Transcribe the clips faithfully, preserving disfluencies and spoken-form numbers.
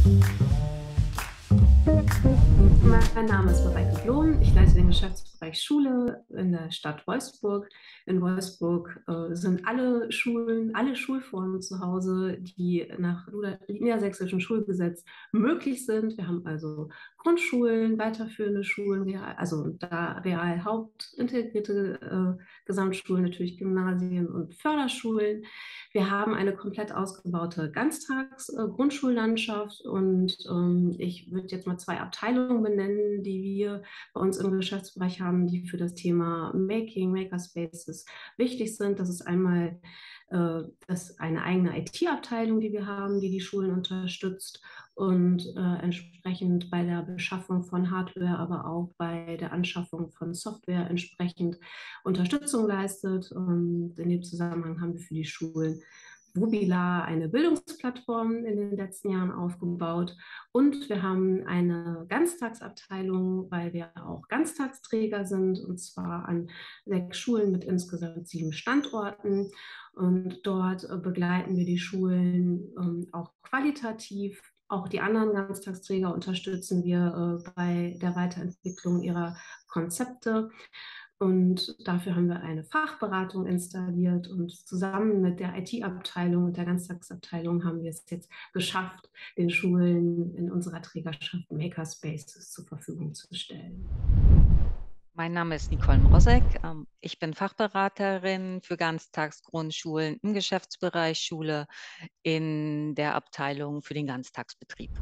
Mein Name ist Mareike Blom. Ich leite den Geschäftsbereich Schule in der Stadt Wolfsburg. In Wolfsburg äh, sind alle Schulen, alle Schulformen zu Hause, die nach niedersächsischem Schulgesetz möglich sind. Wir haben also Grundschulen, weiterführende Schulen, Real, also da Real hauptintegrierte äh, Gesamtschulen, natürlich Gymnasien und Förderschulen. Wir haben eine komplett ausgebaute Ganztags-Grundschullandschaft und ähm, ich würde jetzt mal zwei Abteilungen benennen, die wir bei uns im Geschäftsbereich haben, die für das Thema Making, Makerspaces wichtig sind. Das ist einmal äh, das eine eigene I T-Abteilung, die wir haben, die die Schulen unterstützt und äh, entsprechend bei der Beschaffung von Hardware, aber auch bei der Anschaffung von Software entsprechend Unterstützung leistet. Und in dem Zusammenhang haben wir für die Schulen Wubila eine Bildungsplattform in den letzten Jahren aufgebaut und wir haben eine Ganztagsabteilung, weil wir auch Ganztagsträger sind und zwar an sechs Schulen mit insgesamt sieben Standorten und dort äh, begleiten wir die Schulen ähm, auch qualitativ. Auch die anderen Ganztagsträger unterstützen wir äh, bei der Weiterentwicklung ihrer Konzepte. Und dafür haben wir eine Fachberatung installiert und zusammen mit der I T-Abteilung und der Ganztagsabteilung haben wir es jetzt geschafft, den Schulen in unserer Trägerschaft Makerspaces zur Verfügung zu stellen. Mein Name ist Nicole Mrosek. Ähm, Ich bin Fachberaterin für Ganztagsgrundschulen im Geschäftsbereich Schule in der Abteilung für den Ganztagsbetrieb.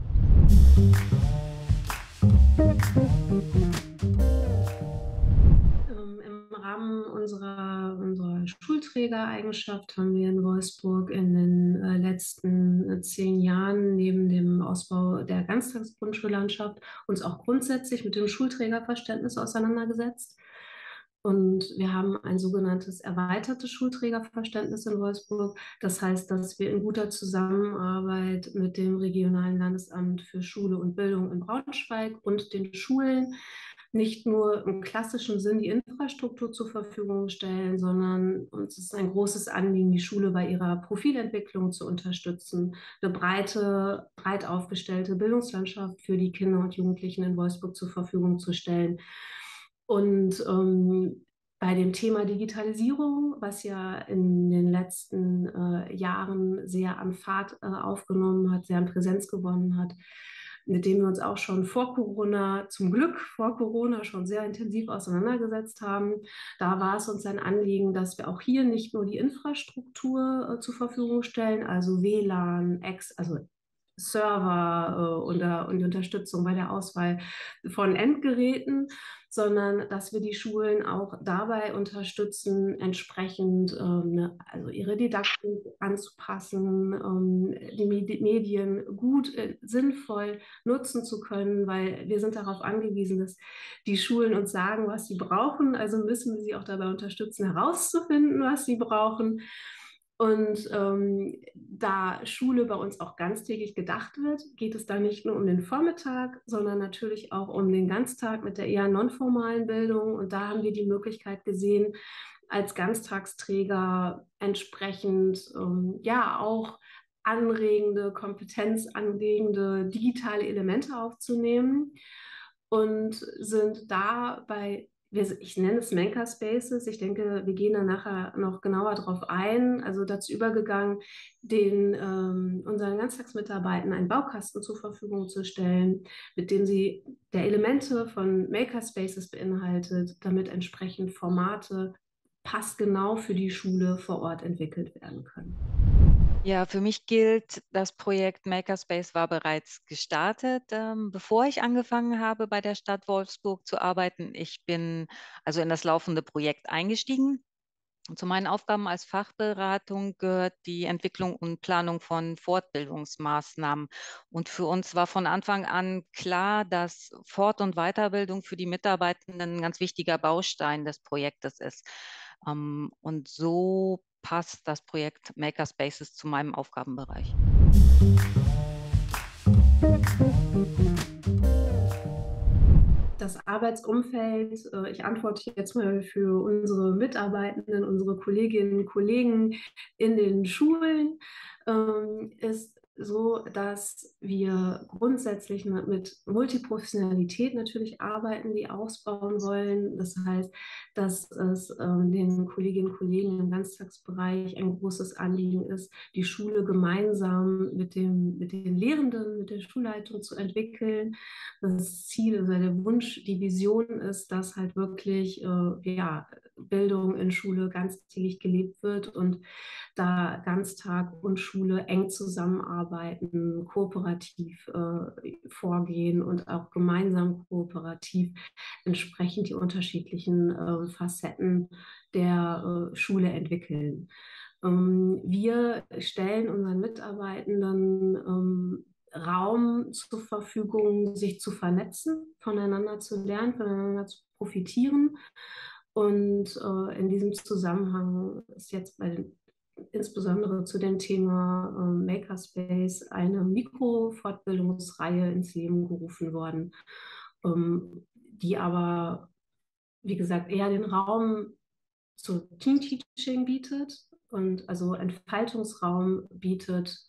Ähm, Im Rahmen unserer, unserer Schulträgereigenschaft haben wir in Wolfsburg in den äh, letzten äh, zehn Jahren neben dem Ausbau der Ganztagsgrundschullandschaft uns auch grundsätzlich mit dem Schulträgerverständnis auseinandergesetzt. Und wir haben ein sogenanntes erweitertes Schulträgerverständnis in Wolfsburg. Das heißt, dass wir in guter Zusammenarbeit mit dem regionalen Landesamt für Schule und Bildung in Braunschweig und den Schulen nicht nur im klassischen Sinn die Infrastruktur zur Verfügung stellen, sondern uns ist ein großes Anliegen, die Schule bei ihrer Profilentwicklung zu unterstützen, eine breite, breit aufgestellte Bildungslandschaft für die Kinder und Jugendlichen in Wolfsburg zur Verfügung zu stellen. Und ähm, bei dem Thema Digitalisierung, was ja in den letzten äh, Jahren sehr an Fahrt äh, aufgenommen hat, sehr an Präsenz gewonnen hat, mit dem wir uns auch schon vor Corona, zum Glück vor Corona schon sehr intensiv auseinandergesetzt haben. Da war es uns ein Anliegen, dass wir auch hier nicht nur die Infrastruktur äh, zur Verfügung stellen, also W L A N, Ex, also Server äh, und, und die Unterstützung bei der Auswahl von Endgeräten, sondern dass wir die Schulen auch dabei unterstützen, entsprechend ähm, ne, also ihre Didaktik anzupassen, ähm, die Medi Medien gut, äh, sinnvoll nutzen zu können, weil wir sind darauf angewiesen, dass die Schulen uns sagen, was sie brauchen. Also müssen wir sie auch dabei unterstützen, herauszufinden, was sie brauchen. Und ähm, da Schule bei uns auch ganztägig gedacht wird, geht es da nicht nur um den Vormittag, sondern natürlich auch um den Ganztag mit der eher nonformalen Bildung. Und da haben wir die Möglichkeit gesehen, als Ganztagsträger entsprechend ähm, ja auch anregende, kompetenzanregende digitale Elemente aufzunehmen und sind da bei, ich nenne es Makerspaces, ich denke, wir gehen da nachher noch genauer drauf ein, also dazu übergegangen, den ähm, unseren Ganztagsmitarbeitern einen Baukasten zur Verfügung zu stellen, mit dem sie der Elemente von Makerspaces beinhaltet, damit entsprechend Formate passgenau für die Schule vor Ort entwickelt werden können. Ja, für mich gilt, das Projekt Makerspace war bereits gestartet, ähm, bevor ich angefangen habe, bei der Stadt Wolfsburg zu arbeiten. Ich bin also in das laufende Projekt eingestiegen. Zu meinen Aufgaben als Fachberatung gehört die Entwicklung und Planung von Fortbildungsmaßnahmen. Und für uns war von Anfang an klar, dass Fort- und Weiterbildung für die Mitarbeitenden ein ganz wichtiger Baustein des Projektes ist. Ähm, Und so passt das Projekt Makerspaces zu meinem Aufgabenbereich. Das Arbeitsumfeld, äh, ich antworte jetzt mal für unsere Mitarbeitenden, unsere Kolleginnen und Kollegen in den Schulen, ähm, ist so, dass wir grundsätzlich mit Multiprofessionalität natürlich arbeiten, die ausbauen wollen. Das heißt, dass es ähm, den Kolleginnen und Kollegen im Ganztagsbereich ein großes Anliegen ist, die Schule gemeinsam mit dem, mit den Lehrenden, mit der Schulleitung zu entwickeln. Das Ziel oder der Wunsch, die Vision ist, dass halt wirklich äh, ja, Bildung in Schule ganztägig gelebt wird und da Ganztag und Schule eng zusammenarbeiten, kooperativ äh, vorgehen und auch gemeinsam kooperativ entsprechend die unterschiedlichen äh, Facetten der äh, Schule entwickeln. Ähm, wir stellen unseren Mitarbeitenden ähm, Raum zur Verfügung, sich zu vernetzen, voneinander zu lernen, voneinander zu profitieren. Und äh, in diesem Zusammenhang ist jetzt bei den, insbesondere zu dem Thema äh, Makerspace eine Mikrofortbildungsreihe ins Leben gerufen worden, ähm, die aber, wie gesagt, eher den Raum zu Team Teaching bietet und also Entfaltungsraum bietet.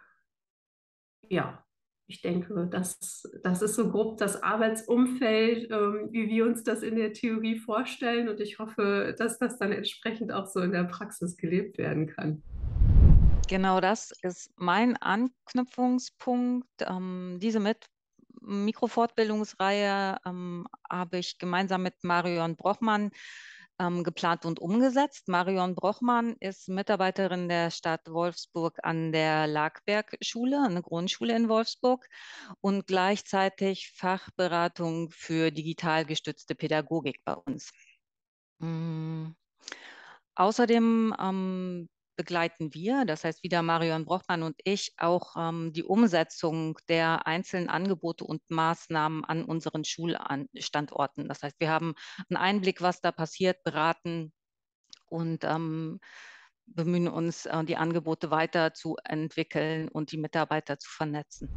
Ja, ich denke, das, das ist so grob das Arbeitsumfeld, ähm, wie wir uns das in der Theorie vorstellen. Und ich hoffe, dass das dann entsprechend auch so in der Praxis gelebt werden kann. Genau das ist mein Anknüpfungspunkt. Ähm, diese mit Mikrofortbildungsreihe ähm, habe ich gemeinsam mit Marion Brochmann ähm, geplant und umgesetzt. Marion Brochmann ist Mitarbeiterin der Stadt Wolfsburg an der Lagberg-Schule, eine Grundschule in Wolfsburg, und gleichzeitig Fachberatung für digital gestützte Pädagogik bei uns. Mm. Außerdem ähm, begleiten wir, das heißt wieder Marion Brochmann und ich, auch ähm, die Umsetzung der einzelnen Angebote und Maßnahmen an unseren Schulstandorten. Das heißt, wir haben einen Einblick, was da passiert, beraten und ähm, bemühen uns, äh, die Angebote weiterzuentwickeln und die Mitarbeiter zu vernetzen.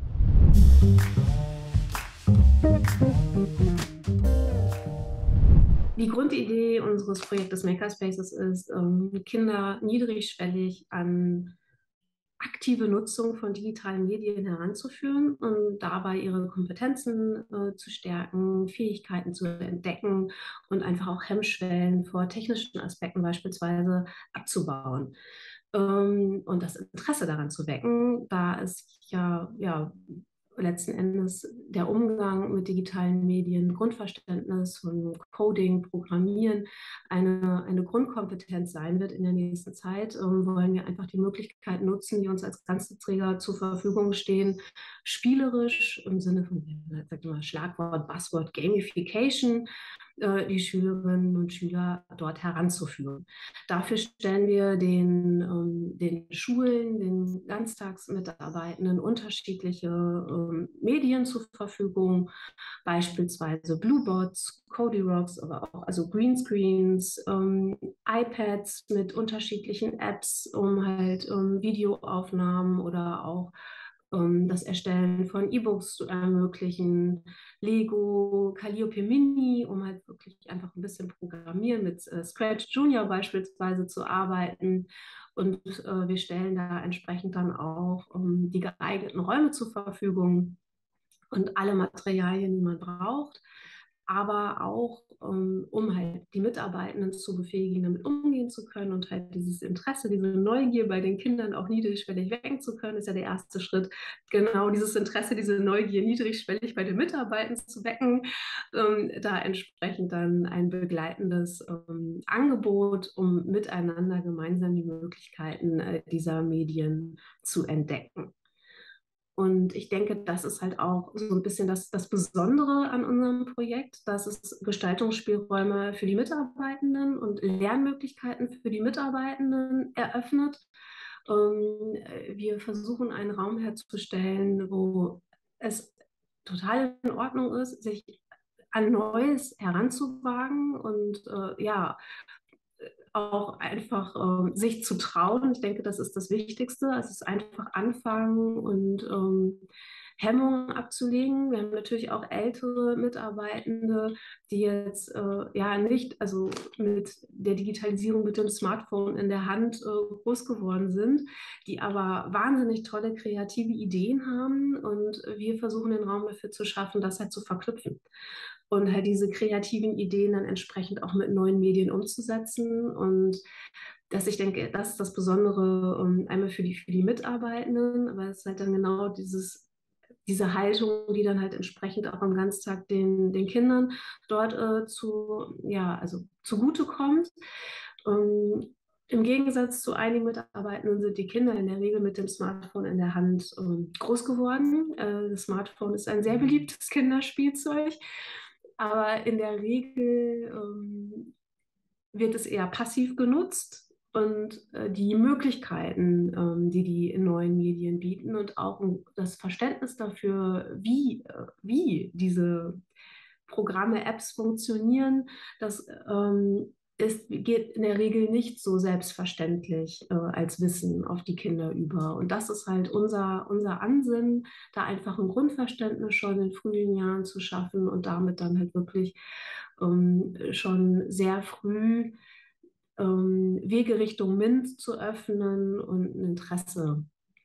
Die Grundidee unseres Projektes Makerspaces ist, ähm, Kinder niedrigschwellig an aktive Nutzung von digitalen Medien heranzuführen und dabei ihre Kompetenzen äh, zu stärken, Fähigkeiten zu entdecken und einfach auch Hemmschwellen vor technischen Aspekten beispielsweise abzubauen. Ähm, und das Interesse daran zu wecken, da es ja, ja letzten Endes der Umgang mit digitalen Medien, Grundverständnis von Coding, Programmieren eine, eine Grundkompetenz sein wird in der nächsten Zeit, ähm, wollen wir einfach die Möglichkeiten nutzen, die uns als Ganzträger zur Verfügung stehen, spielerisch im Sinne von, sag mal, Schlagwort, Buzzword, Gamification, äh, die Schülerinnen und Schüler dort heranzuführen. Dafür stellen wir den, ähm, den Schulen, den Ganztagsmitarbeitenden unterschiedliche ähm, Medien zur Verfügung, beispielsweise Bluebots, Codyrocks, aber auch also Greenscreens, ähm, iPads mit unterschiedlichen Apps, um halt ähm, Videoaufnahmen oder auch ähm, das Erstellen von E-Books zu ermöglichen, Lego, Calliope Mini, um halt wirklich einfach ein bisschen programmieren, mit äh, Scratch Junior beispielsweise zu arbeiten. Und äh, wir stellen da entsprechend dann auch ähm, die geeigneten Räume zur Verfügung und alle Materialien, die man braucht, aber auch, um, um halt die Mitarbeitenden zu befähigen, damit umgehen zu können und halt dieses Interesse, diese Neugier bei den Kindern auch niedrigschwellig wecken zu können, ist ja der erste Schritt, genau dieses Interesse, diese Neugier niedrigschwellig bei den Mitarbeitenden zu wecken, ähm, da entsprechend dann ein begleitendes ähm, Angebot, um miteinander gemeinsam die Möglichkeiten äh, dieser Medien zu entdecken. Und ich denke, das ist halt auch so ein bisschen das, das Besondere an unserem Projekt, dass es Gestaltungsspielräume für die Mitarbeitenden und Lernmöglichkeiten für die Mitarbeitenden eröffnet. Ähm, wir versuchen einen Raum herzustellen, wo es total in Ordnung ist, sich an Neues heranzuwagen und äh, ja, auch einfach ähm, sich zu trauen. Ich denke, das ist das Wichtigste. Es ist einfach anfangen und ähm, Hemmungen abzulegen. Wir haben natürlich auch ältere Mitarbeitende, die jetzt äh, ja nicht, also mit der Digitalisierung mit dem Smartphone in der Hand äh, groß geworden sind, die aber wahnsinnig tolle kreative Ideen haben, und wir versuchen den Raum dafür zu schaffen, das halt zu verknüpfen und halt diese kreativen Ideen dann entsprechend auch mit neuen Medien umzusetzen. Und dass ich denke, das ist das Besondere, um, einmal für die, für die Mitarbeitenden, aber es ist halt dann genau dieses, diese Haltung, die dann halt entsprechend auch am Ganztag den, den Kindern dort äh, zu, ja, also zugutekommt. Ähm, Im Gegensatz zu einigen Mitarbeitenden sind die Kinder in der Regel mit dem Smartphone in der Hand ähm, groß geworden. Äh, das Smartphone ist ein sehr beliebtes Kinderspielzeug, aber in der Regel ähm, wird es eher passiv genutzt, und äh, die Möglichkeiten, ähm, die die neuen Medien bieten, und auch das Verständnis dafür, wie, äh, wie diese Programme, Apps funktionieren, das ähm, ist, geht in der Regel nicht so selbstverständlich äh, als Wissen auf die Kinder über. Und das ist halt unser, unser Ansinnen, da einfach ein Grundverständnis schon in frühen Jahren zu schaffen und damit dann halt wirklich ähm, schon sehr früh ähm, Wege Richtung MINT zu öffnen und ein Interesse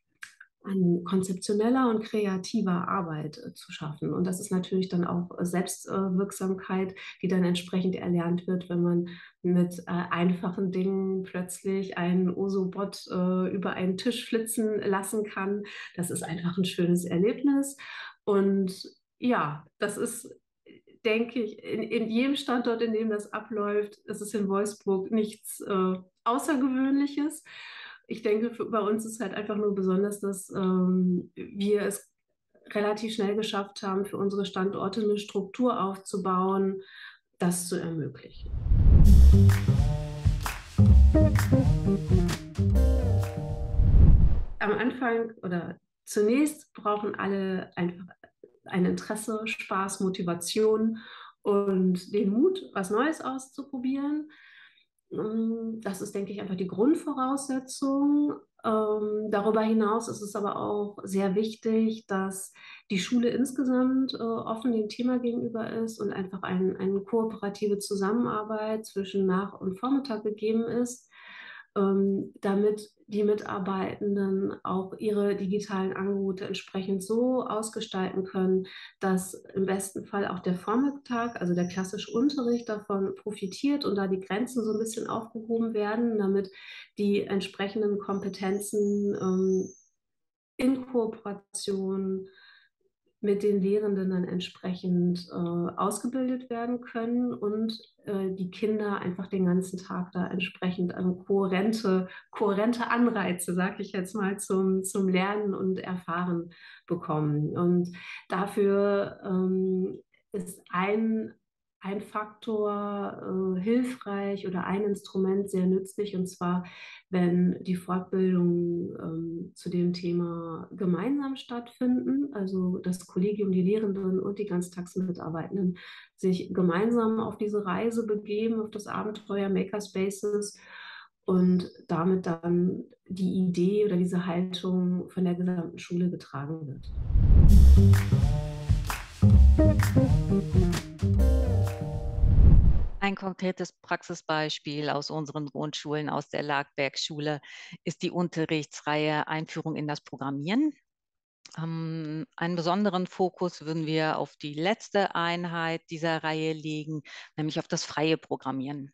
an konzeptioneller und kreativer Arbeit äh, zu schaffen. Und das ist natürlich dann auch Selbstwirksamkeit, die dann entsprechend erlernt wird, wenn man mit äh, einfachen Dingen plötzlich einen Osobot äh, über einen Tisch flitzen lassen kann. Das ist einfach ein schönes Erlebnis. Und ja, das ist, denke ich, in, in jedem Standort, in dem das abläuft, ist es in Wolfsburg nichts äh, Außergewöhnliches. Ich denke, für, bei uns ist halt einfach nur besonders, dass ähm, wir es relativ schnell geschafft haben, für unsere Standorte eine Struktur aufzubauen, das zu ermöglichen. Am Anfang oder zunächst brauchen alle einfach ein Interesse, Spaß, Motivation und den Mut, was Neues auszuprobieren. Das ist, denke ich, einfach die Grundvoraussetzung. Ähm, darüber hinaus ist es aber auch sehr wichtig, dass die Schule insgesamt äh, offen dem Thema gegenüber ist und einfach ein, eine kooperative Zusammenarbeit zwischen Nach- und Vormittag gegeben ist, ähm, damit die Mitarbeitenden auch ihre digitalen Angebote entsprechend so ausgestalten können, dass im besten Fall auch der Vormittag, also der klassische Unterricht, davon profitiert und da die Grenzen so ein bisschen aufgehoben werden, damit die entsprechenden Kompetenzen ähm, in Kooperation mit den Lehrenden dann entsprechend äh, ausgebildet werden können, und äh, die Kinder einfach den ganzen Tag da entsprechend ähm, kohärente, kohärente Anreize, sage ich jetzt mal, zum, zum Lernen und Erfahren bekommen. Und dafür ähm, ist ein ein Faktor äh, hilfreich oder ein Instrument sehr nützlich, und zwar, wenn die Fortbildungen ähm, zu dem Thema gemeinsam stattfinden, also das Kollegium, die Lehrenden und die Ganztagsmitarbeitenden sich gemeinsam auf diese Reise begeben, auf das Abenteuer Makerspaces, und damit dann die Idee oder diese Haltung von der gesamten Schule getragen wird. Ein konkretes Praxisbeispiel aus unseren Grundschulen, aus der Lagberg-Schule, ist die Unterrichtsreihe Einführung in das Programmieren. Ähm, einen besonderen Fokus würden wir auf die letzte Einheit dieser Reihe legen, nämlich auf das freie Programmieren.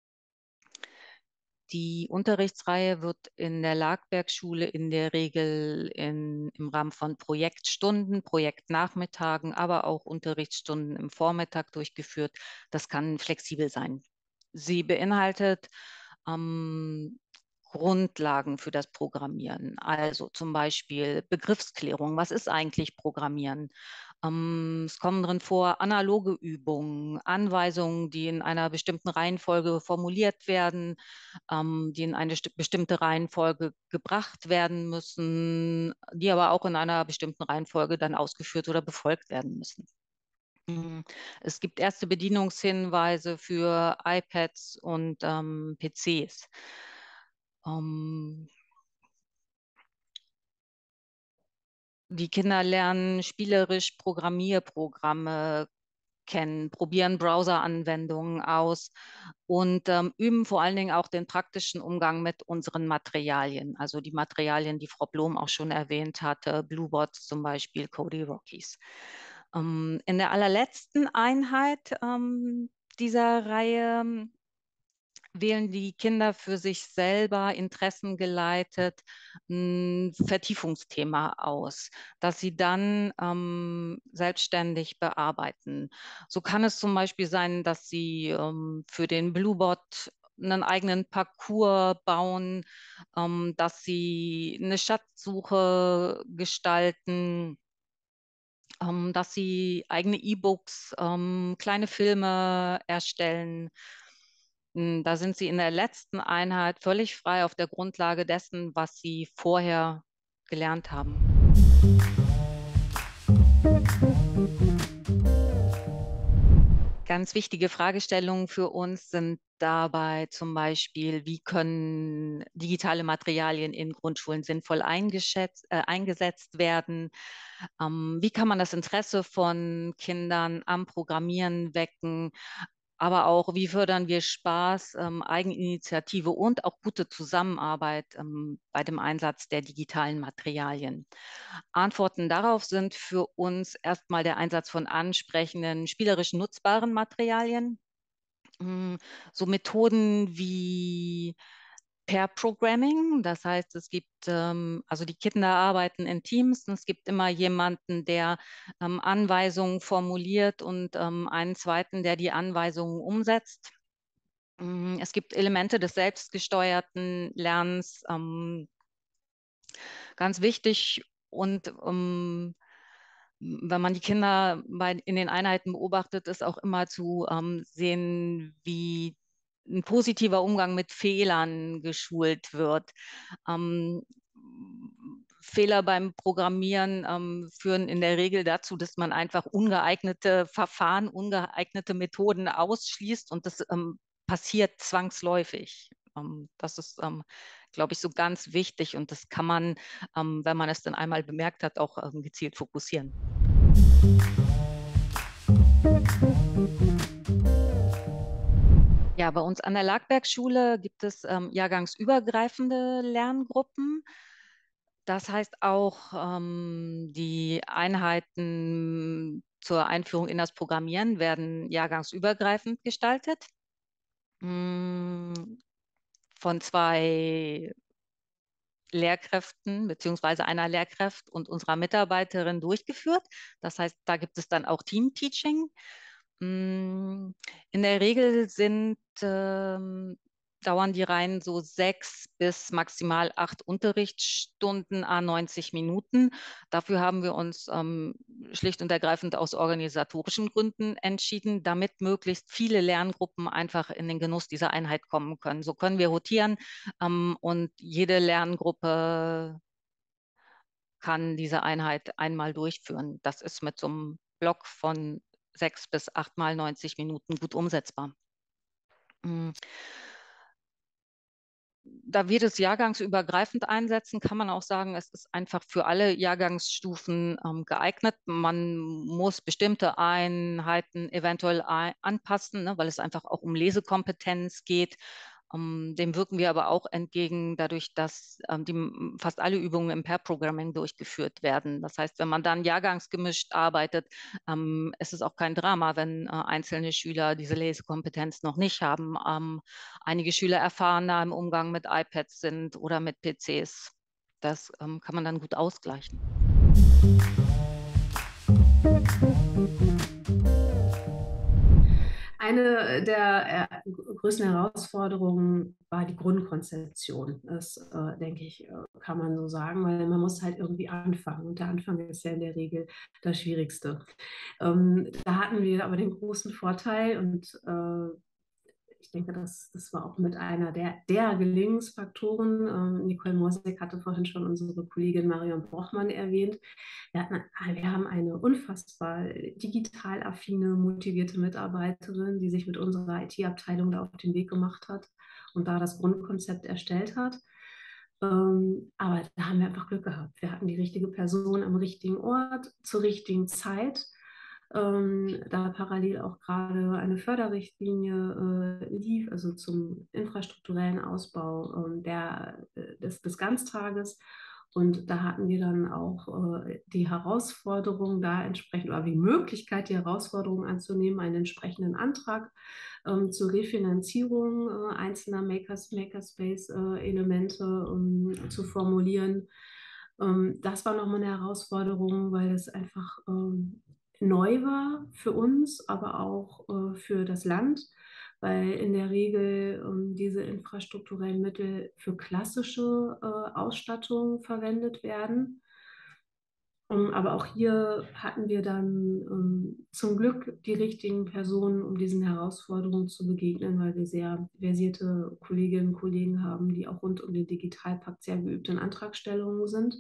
Die Unterrichtsreihe wird in der Lagberg-Schule in der Regel in, im Rahmen von Projektstunden, Projektnachmittagen, aber auch Unterrichtsstunden im Vormittag durchgeführt. Das kann flexibel sein. Sie beinhaltet ähm, Grundlagen für das Programmieren, also zum Beispiel Begriffsklärung. Was ist eigentlich Programmieren? Ähm, es kommen drin vor analoge Übungen, Anweisungen, die in einer bestimmten Reihenfolge formuliert werden, ähm, die in eine bestimmte Reihenfolge gebracht werden müssen, die aber auch in einer bestimmten Reihenfolge dann ausgeführt oder befolgt werden müssen. Es gibt erste Bedienungshinweise für iPads und ähm, P Cs. Ähm, Die Kinder lernen spielerisch Programmierprogramme kennen, probieren Browser-Anwendungen aus und ähm, üben vor allen Dingen auch den praktischen Umgang mit unseren Materialien. Also die Materialien, die Frau Blom auch schon erwähnt hatte, Bluebots zum Beispiel, Cody Rockies. Ähm, in der allerletzten Einheit ähm, dieser Reihe wählen die Kinder für sich selber interessengeleitet ein Vertiefungsthema aus, das sie dann ähm, selbstständig bearbeiten. So kann es zum Beispiel sein, dass sie ähm, für den Bluebot einen eigenen Parcours bauen, ähm, dass sie eine Schatzsuche gestalten, ähm, dass sie eigene E-Books, ähm, kleine Filme erstellen. Hm, Da sind sie in der letzten Einheit völlig frei auf der Grundlage dessen, was sie vorher gelernt haben. Ganz wichtige Fragestellungen für uns sind dabei zum Beispiel, wie können digitale Materialien in Grundschulen sinnvoll eingeschätzt, äh, eingesetzt werden? Ähm, wie kann man das Interesse von Kindern am Programmieren wecken? Aber auch, wie fördern wir Spaß, ähm, Eigeninitiative und auch gute Zusammenarbeit ähm, bei dem Einsatz der digitalen Materialien? Antworten darauf sind für uns erstmal der Einsatz von ansprechenden, spielerisch nutzbaren Materialien. Mm, So Methoden wie Pair Programming, das heißt, es gibt, ähm, also die Kinder arbeiten in Teams und es gibt immer jemanden, der ähm, Anweisungen formuliert und ähm, einen zweiten, der die Anweisungen umsetzt. Mm, Es gibt Elemente des selbstgesteuerten Lernens, ähm, ganz wichtig und ähm, wenn man die Kinder bei, in den Einheiten beobachtet, ist auch immer zu ähm, sehen, wie ein positiver Umgang mit Fehlern geschult wird. Ähm, Fehler beim Programmieren ähm, führen in der Regel dazu, dass man einfach ungeeignete Verfahren, ungeeignete Methoden ausschließt und das ähm, passiert zwangsläufig. Ähm, das ist, ähm, glaube ich, so ganz wichtig und das kann man, ähm, wenn man es dann einmal bemerkt hat, auch ähm, gezielt fokussieren. Ja, bei uns an der Lagbergschule gibt es ähm, jahrgangsübergreifende Lerngruppen. Das heißt auch, ähm, die Einheiten zur Einführung in das Programmieren werden jahrgangsübergreifend gestaltet. Mm, Von zwei Lehrkräften beziehungsweise einer Lehrkraft und unserer Mitarbeiterin durchgeführt. Das heißt, da gibt es dann auch Team-Teaching. Mm, In der Regel sind, ähm, dauern die Reihen so sechs bis maximal acht Unterrichtsstunden à neunzig Minuten. Dafür haben wir uns ähm, schlicht und ergreifend aus organisatorischen Gründen entschieden, damit möglichst viele Lerngruppen einfach in den Genuss dieser Einheit kommen können. So können wir rotieren ähm, und jede Lerngruppe kann diese Einheit einmal durchführen. Das ist mit so einem Block von sechs bis acht mal neunzig Minuten gut umsetzbar. Mm, Da wir das jahrgangsübergreifend einsetzen, kann man auch sagen, es ist einfach für alle Jahrgangsstufen ähm, geeignet. Man muss bestimmte Einheiten eventuell ein anpassen, ne, weil es einfach auch um Lesekompetenz geht. Ähm, dem wirken wir aber auch entgegen, dadurch, dass ähm, die, fast alle Übungen im Pair-Programming durchgeführt werden. Das heißt, wenn man dann jahrgangsgemischt arbeitet, ähm, ist es auch kein Drama, wenn äh, einzelne Schüler diese Lesekompetenz noch nicht haben. Ähm, einige Schüler erfahrener im Umgang mit iPads sind oder mit P Cs. Das ähm, kann man dann gut ausgleichen. Eine der äh, größten Herausforderungen war die Grundkonzeption. Das, äh, denke ich, äh, kann man so sagen, weil man muss halt irgendwie anfangen. Und der Anfang ist ja in der Regel das Schwierigste. Ähm, da hatten wir aber den großen Vorteil und äh, ich denke, das, das war auch mit einer der, der Gelingensfaktoren. Ähm, Nicole Morsek hatte vorhin schon unsere Kollegin Marion Brochmann erwähnt. Wir, hatten, wir haben eine unfassbar digital affine, motivierte Mitarbeiterin, die sich mit unserer I T-Abteilung da auf den Weg gemacht hat und da das Grundkonzept erstellt hat. Ähm, aber da haben wir einfach Glück gehabt. Wir hatten die richtige Person am richtigen Ort zur richtigen Zeit. Ähm, da parallel auch gerade eine Förderrichtlinie äh, lief, also zum infrastrukturellen Ausbau ähm, der, äh, des, des Ganztages. Und da hatten wir dann auch äh, die Herausforderung, da entsprechend oder die Möglichkeit, die Herausforderung anzunehmen, einen entsprechenden Antrag ähm, zur Refinanzierung äh, einzelner Makers, Makerspace-Elemente ähm, zu formulieren. Ähm, das war nochmal eine Herausforderung, weil es einfach ähm, neu war für uns, aber auch äh, für das Land, weil in der Regel ähm, diese infrastrukturellen Mittel für klassische äh, Ausstattung verwendet werden. Um, aber auch hier hatten wir dann um, zum Glück die richtigen Personen, um diesen Herausforderungen zu begegnen, weil wir sehr versierte Kolleginnen und Kollegen haben, die auch rund um den Digitalpakt sehr geübt in Antragstellungen sind.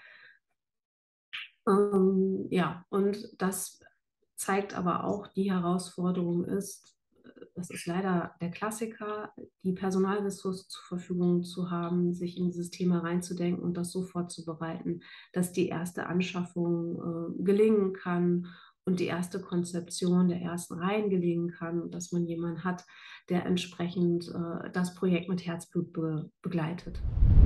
Ähm, ja, und das zeigt aber auch, die Herausforderung ist, das ist leider der Klassiker, die Personalressourcen zur Verfügung zu haben, sich in dieses Thema reinzudenken und das so vorzubereiten, dass die erste Anschaffung äh, gelingen kann und die erste Konzeption der ersten Reihen gelingen kann und dass man jemanden hat, der entsprechend äh, das Projekt mit Herzblut be begleitet.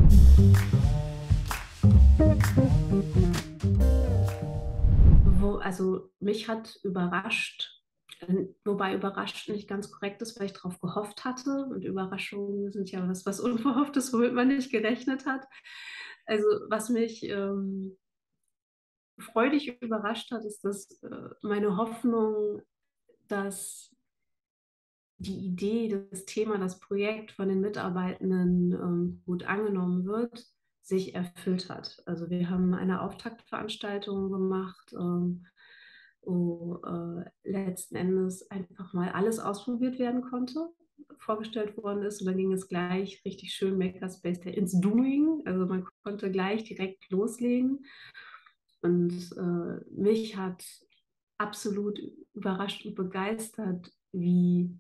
Wo, also mich hat überrascht, wobei überrascht nicht ganz korrekt ist, weil ich darauf gehofft hatte. Und Überraschungen sind ja was, was Unverhofftes, womit man nicht gerechnet hat. Also was mich ähm, freudig überrascht hat, ist, dass äh, meine Hoffnung, dass die Idee, das Thema, das Projekt von den Mitarbeitenden ähm, gut angenommen wird, sich erfüllt hat. Also wir haben eine Auftaktveranstaltung gemacht, ähm, wo äh, letzten Endes einfach mal alles ausprobiert werden konnte, vorgestellt worden ist. Und dann ging es gleich richtig schön Makerspace ins Doing. Also man konnte gleich direkt loslegen. Und äh, mich hat absolut überrascht und begeistert, wie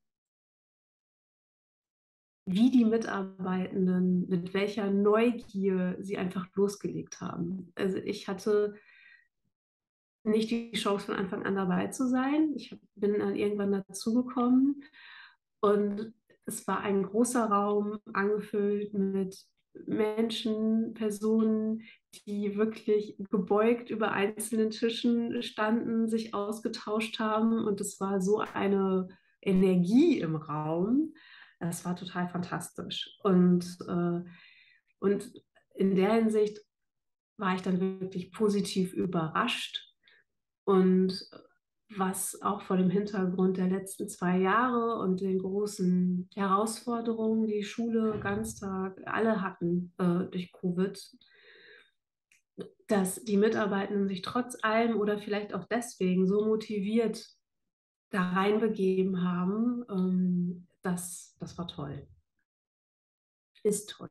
wie die Mitarbeitenden, mit welcher Neugier sie einfach losgelegt haben. Also ich hatte nicht die Chance von Anfang an dabei zu sein. Ich bin dann irgendwann dazugekommen und es war ein großer Raum angefüllt mit Menschen, Personen, die wirklich gebeugt über einzelnen Tischen standen, sich ausgetauscht haben und es war so eine Energie im Raum. Das war total fantastisch. Und, äh, und in der Hinsicht war ich dann wirklich positiv überrascht. Und was auch vor dem Hintergrund der letzten zwei Jahre und den großen Herausforderungen, die Schule, Ganztag, alle hatten äh, durch Covid, dass die Mitarbeitenden sich trotz allem oder vielleicht auch deswegen so motiviert da reinbegeben haben, ähm, das, das war toll. Ist toll.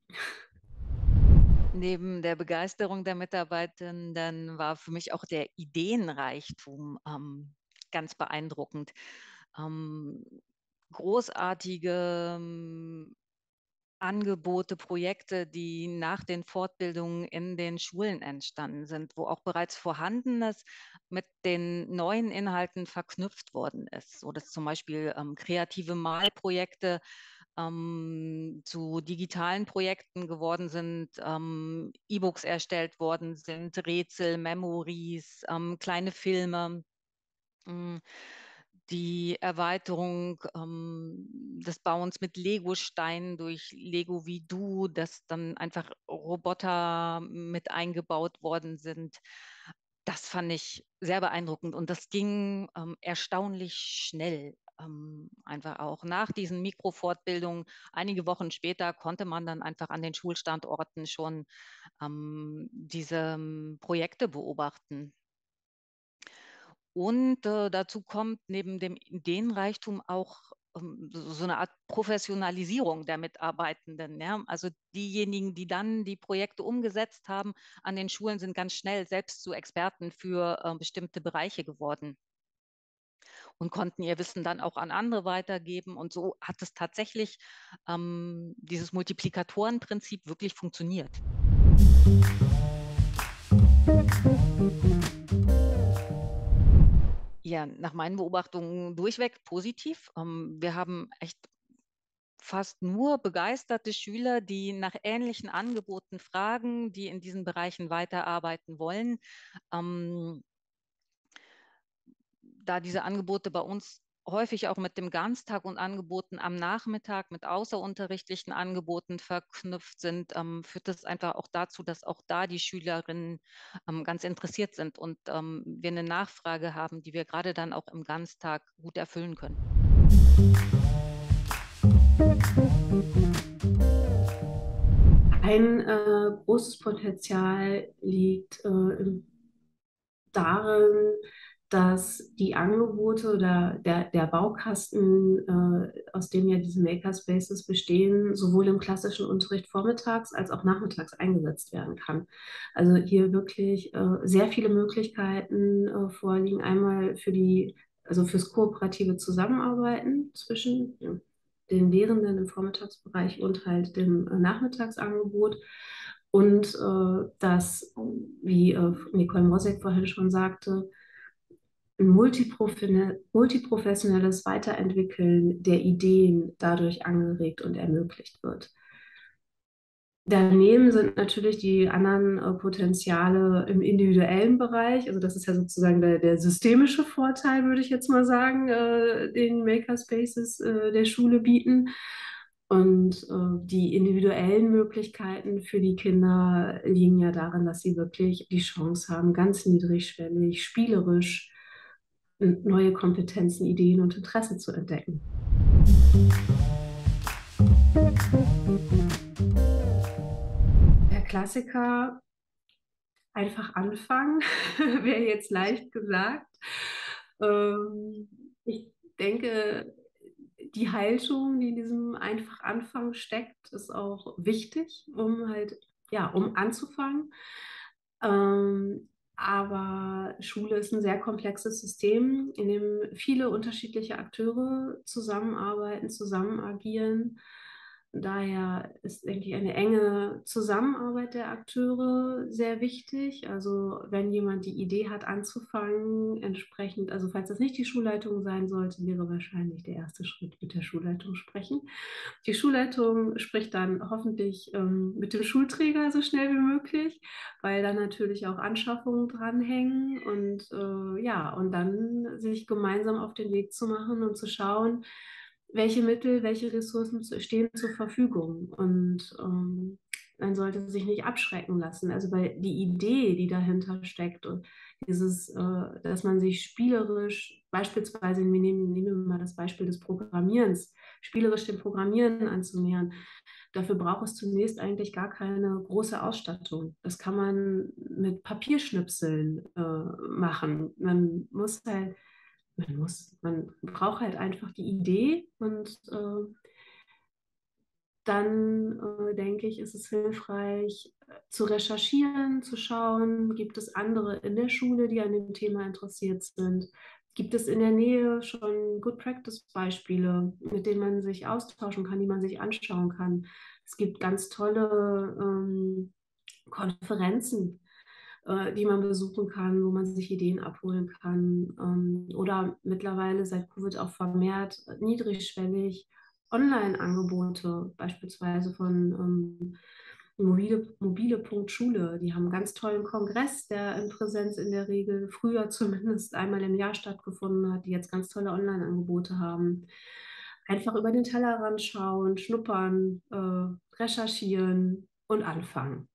Neben der Begeisterung der Mitarbeitenden war für mich auch der Ideenreichtum ähm, ganz beeindruckend. Ähm, großartige ähm, Angebote, Projekte, die nach den Fortbildungen in den Schulen entstanden sind, wo auch bereits Vorhandenes mit den neuen Inhalten verknüpft worden ist. So dass zum Beispiel ähm, kreative Malprojekte ähm, zu digitalen Projekten geworden sind, ähm, E-Books erstellt worden sind, Rätsel, Memories, ähm, kleine Filme. Mh, die Erweiterung ähm, des Bauens mit Lego-Steinen durch Lego wie du, dass dann einfach Roboter mit eingebaut worden sind. Das fand ich sehr beeindruckend und das ging ähm, erstaunlich schnell. Ähm, einfach auch nach diesen Mikrofortbildungen, einige Wochen später konnte man dann einfach an den Schulstandorten schon ähm, diese ähm, Projekte beobachten. Und äh, dazu kommt neben dem Ideenreichtum auch ähm, so, so eine Art Professionalisierung der Mitarbeitenden. Ja? Also diejenigen, die dann die Projekte umgesetzt haben an den Schulen, sind ganz schnell selbst zu Experten für äh, bestimmte Bereiche geworden. und konnten ihr Wissen dann auch an andere weitergeben. Und so hat es tatsächlich ähm, dieses Multiplikatorenprinzip wirklich funktioniert. Ja, nach meinen Beobachtungen durchweg positiv. Ähm, wir haben echt fast nur begeisterte Schüler, die nach ähnlichen Angeboten fragen, die in diesen Bereichen weiterarbeiten wollen. Ähm, da diese Angebote bei uns häufig auch mit dem Ganztag und Angeboten am Nachmittag, mit außerunterrichtlichen Angeboten verknüpft sind, ähm, führt das einfach auch dazu, dass auch da die Schülerinnen ähm, ganz interessiert sind und ähm, wir eine Nachfrage haben, die wir gerade dann auch im Ganztag gut erfüllen können. Ein äh, großes Potenzial liegt äh, im darin, dass die Angebote oder der, der Baukasten, äh, aus dem ja diese Makerspaces bestehen, sowohl im klassischen Unterricht vormittags als auch nachmittags eingesetzt werden kann. Also hier wirklich äh, sehr viele Möglichkeiten äh, vorliegen. Einmal für die, also fürs kooperative Zusammenarbeiten zwischen ja, den Lehrenden im Vormittagsbereich und halt dem äh, Nachmittagsangebot. Und äh, das, wie äh, Nicole Mosek vorhin schon sagte, ein multiprofessionelles Weiterentwickeln der Ideen dadurch angeregt und ermöglicht wird. Daneben sind natürlich die anderen äh, Potenziale im individuellen Bereich. Also das ist ja sozusagen der, der systemische Vorteil, würde ich jetzt mal sagen, äh, den Makerspaces äh, der Schule bieten. Und äh, die individuellen Möglichkeiten für die Kinder liegen ja darin, dass sie wirklich die Chance haben, ganz niedrigschwellig, spielerisch neue Kompetenzen, Ideen und Interessen zu entdecken. Der Klassiker, einfach anfangen, wäre jetzt leicht gesagt. Ähm, ich denke, die Haltung, die in diesem einfach anfangen steckt, ist auch wichtig, um halt, ja, um anzufangen. Ähm, aber Schule ist ein sehr komplexes System, in dem viele unterschiedliche Akteure zusammenarbeiten, zusammen agieren. Daher ist, denke ich, eine enge Zusammenarbeit der Akteure sehr wichtig. Also wenn jemand die Idee hat, anzufangen, entsprechend, also falls das nicht die Schulleitung sein sollte, wäre wahrscheinlich der erste Schritt mit der Schulleitung sprechen. Die Schulleitung spricht dann hoffentlich ähm, mit dem Schulträger so schnell wie möglich, weil dann natürlich auch Anschaffungen dranhängen und äh, ja, und dann sich gemeinsam auf den Weg zu machen und zu schauen, welche Mittel, welche Ressourcen stehen zur Verfügung. Und ähm, man sollte sich nicht abschrecken lassen. Also weil die Idee, die dahinter steckt und dieses, äh, dass man sich spielerisch, beispielsweise, wir nehmen, nehmen wir mal das Beispiel des Programmierens, spielerisch dem Programmieren anzunähern. Dafür braucht es zunächst eigentlich gar keine große Ausstattung. Das kann man mit Papierschnipseln äh, machen. Man muss halt, man muss, man braucht halt einfach die Idee und äh, dann äh, denke ich, ist es hilfreich äh, zu recherchieren, zu schauen, gibt es andere in der Schule, die an dem Thema interessiert sind? Gibt es in der Nähe schon Good Practice Beispiele, mit denen man sich austauschen kann, die man sich anschauen kann? Es gibt ganz tolle ähm, Konferenzen, äh, die man besuchen kann, wo man sich Ideen abholen kann. Ähm, oder mittlerweile seit Covid auch vermehrt niedrigschwellig Online-Angebote, beispielsweise von ähm, mobile, mobile.schule. Die haben einen ganz tollen Kongress, der in Präsenz in der Regel früher zumindest einmal im Jahr stattgefunden hat, die jetzt ganz tolle Online-Angebote haben. Einfach über den Tellerrand schauen, schnuppern, äh, recherchieren und anfangen.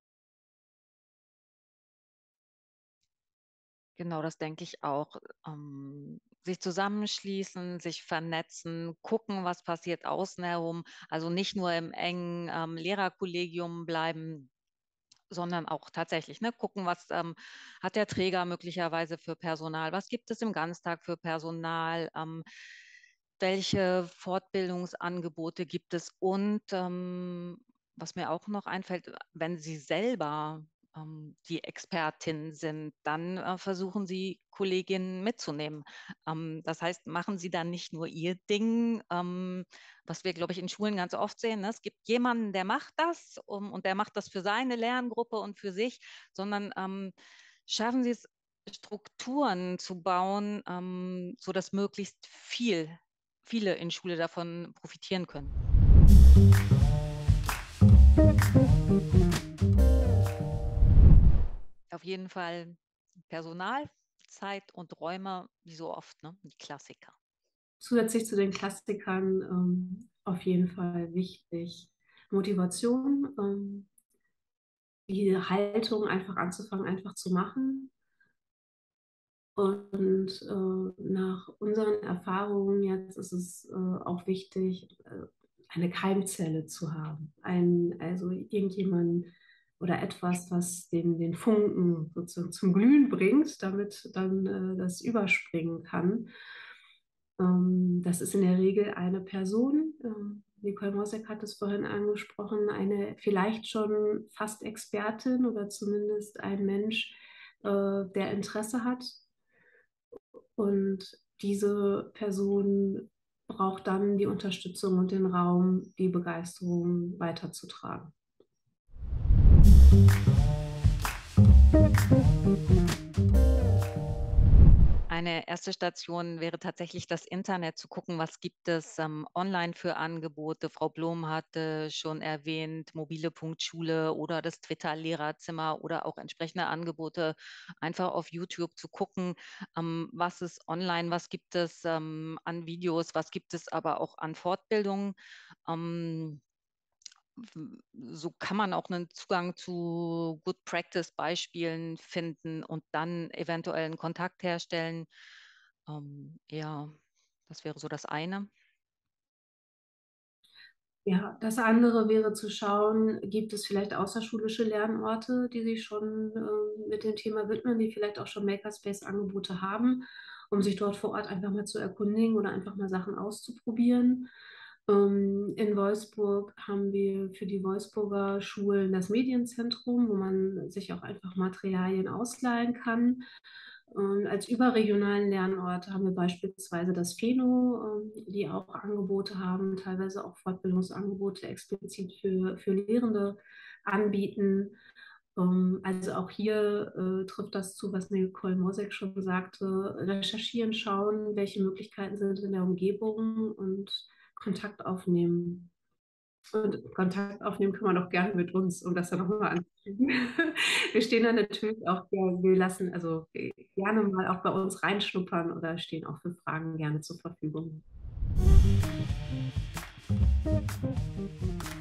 Genau, das denke ich auch. Ähm, sich zusammenschließen, sich vernetzen, gucken, was passiert außen herum. Also nicht nur im engen ähm, Lehrerkollegium bleiben, sondern auch tatsächlich ne, gucken, was ähm, hat der Träger möglicherweise für Personal, was gibt es im Ganztag für Personal, ähm, welche Fortbildungsangebote gibt es und ähm, was mir auch noch einfällt, wenn Sie selber ähm, die Expertin sind, dann äh, versuchen Sie, Kolleginnen mitzunehmen. Ähm, das heißt, machen Sie dann nicht nur Ihr Ding, ähm, was wir, glaube ich, in Schulen ganz oft sehen. Ne? Es gibt jemanden, der macht das um, und der macht das für seine Lerngruppe und für sich, sondern ähm, schaffen Sie es, Strukturen zu bauen, ähm, sodass möglichst viel, viele in Schule davon profitieren können. Auf jeden Fall Personal, Zeit und Räume, wie so oft, ne? Die Klassiker. Zusätzlich zu den Klassikern ähm, auf jeden Fall wichtig Motivation, ähm, die Haltung, einfach anzufangen, einfach zu machen. Und äh, nach unseren Erfahrungen jetzt ist es äh, auch wichtig, äh, eine Keimzelle zu haben. Ein, also irgendjemand oder etwas, was den, den Funken sozusagen zum Glühen bringt, damit dann äh, das überspringen kann. Ähm, das ist in der Regel eine Person. Ähm, Nicole Mosek hat es vorhin angesprochen, eine vielleicht schon fast Expertin oder zumindest ein Mensch, äh, der Interesse hat, und diese Person braucht dann die Unterstützung und den Raum, die Begeisterung weiterzutragen. Eine erste Station wäre tatsächlich das Internet, zu gucken, was gibt es ähm, online für Angebote. Frau Blom hatte schon erwähnt, mobile Punktschule oder das Twitter-Lehrerzimmer oder auch entsprechende Angebote. Einfach auf YouTube zu gucken, ähm, was ist online, was gibt es ähm, an Videos, was gibt es aber auch an Fortbildungen. Ähm, so kann man auch einen Zugang zu Good Practice Beispielen finden und dann eventuell einen Kontakt herstellen. Ähm, ja, das wäre so das eine. Ja, das andere wäre zu schauen, gibt es vielleicht außerschulische Lernorte, die sich schon äh, mit dem Thema widmen, die vielleicht auch schon Makerspace-Angebote haben, um sich dort vor Ort einfach mal zu erkundigen oder einfach mal Sachen auszuprobieren. Ähm, in Wolfsburg haben wir für die Wolfsburger Schulen das Medienzentrum, wo man sich auch einfach Materialien ausleihen kann. Und als überregionalen Lernort haben wir beispielsweise das Feno, ähm, die auch Angebote haben, teilweise auch Fortbildungsangebote explizit für, für Lehrende anbieten. Ähm, Also auch hier äh, trifft das zu, was Nicole Mosek schon sagte: recherchieren, schauen, welche Möglichkeiten sind in der Umgebung und Kontakt aufnehmen. Und Kontakt aufnehmen kann man auch gerne mit uns, um das dann nochmal anzusprechen. Wir stehen dann natürlich auch, ja, wir lassen also gerne mal auch bei uns reinschnuppern oder stehen auch für Fragen gerne zur Verfügung.